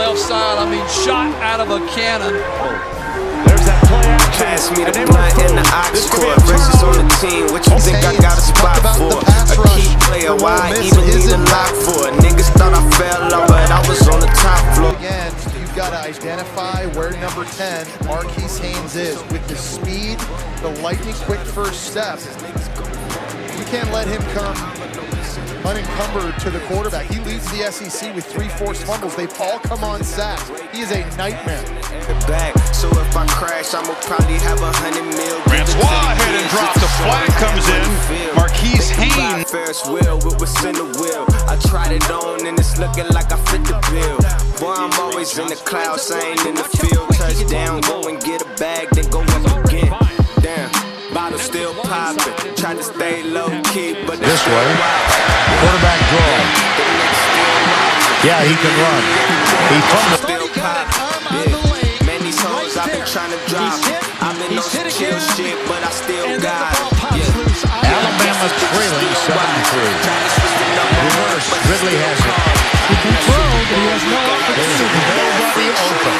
left side. I mean, shot out of a cannon. There's that play action. Pass me the blunt in the ox court. Races on the team. What you think I got a spot for? A key player. Why I even need a lock for? Niggas thought I fell off, but I was on the top floor. Again, you've got to identify where number 10, Marquise Haynes, is. With the speed, the lightning quick first step. You can't let him come unencumbered to the quarterback. He leads the SEC with 3 forced fumbles. They've all come on sacks. He is a nightmare. Back. So if I crash, I'ma probably have 100 mil. Francois head and drop. The flag comes in. Marquise Haynes. Ferris wheel with what's in the wheel. I tried it on and it's looking like I fit the bill. Boy, I'm always in the clouds, I ain't in the field. Touchdown, go and get a bag, then go up again. Damn, bottle still popping. Try to stay low key, but this way. Quarterback draw. Yeah, he can run. He fumbled. Still popping. Yeah. Man, these hoes I've been trying to drop. I've been on some chill shit, but I still got it. Yeah. Alabama's trailing 7-3. Reverse. Ridley has it. He can throw, but he has no opportunity. Nobody open.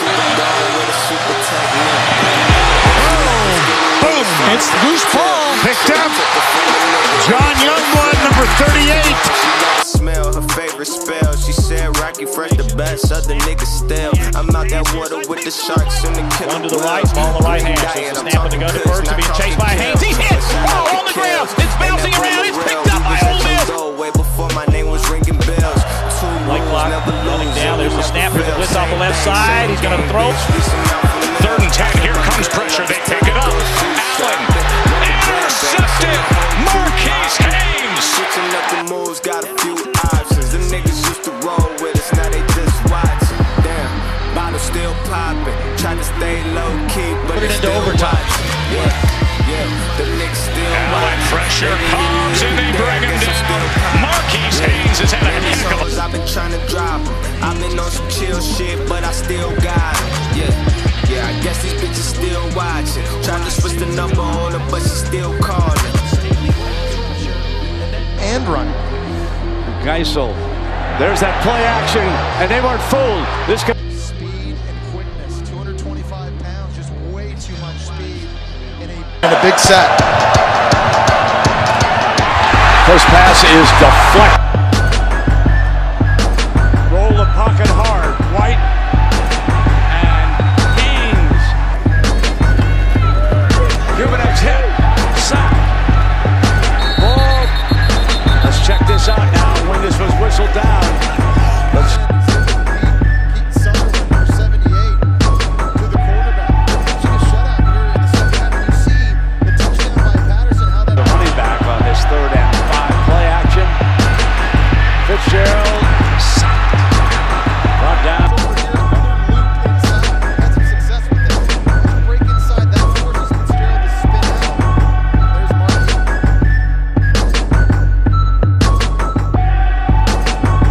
Boom! It's loose ball. Picked up. John Youngblood, number 38. Smell her favorite spell. She said Rocky Fresh the best, other niggas stale. I'm out that water with the sharks and the killer. One to the right, ball in the right hand. So it's a snap of the gun to first, to be chased by Haynes. He's hit! Oh, on the ground! It's bouncing around! It's picked up by Ole Miss! Way before my name was ringing bells. Light clock running down. There's the snap for the blitz off the left side. He's going to throw. 3rd and 10. Here comes pressure. They pick it up. Allen. Intercepted. Marquise Haynes. Switching up the moves, got a few options. The niggas used to roll with us, now they just watching. Damn, bottle still popping. Try to stay low key, but Put it it's into still overtime. Yeah, the Knicks still Allen pressure comes and they bring him down. Marquise Haynes has had a heck of a... I've been trying to drop him. I've been on some chill shit, but I still got it. Yeah, I guess these bitches still watching. Trying to switch the number on her, but she still calling. And running. Geisel. There's that play action, and they weren't fooled. This could... Speed and quickness. 225 pounds, just way too much speed in a big set. First pass is deflected.